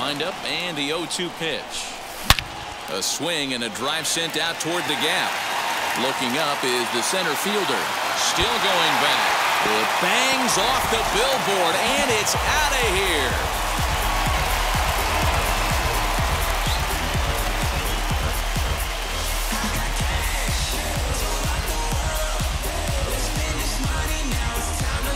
Windup and the 0-2 pitch. A swing and a drive sent out toward the gap. Looking up is the center fielder. Still going back. It bangs off the billboard, and it's out of here.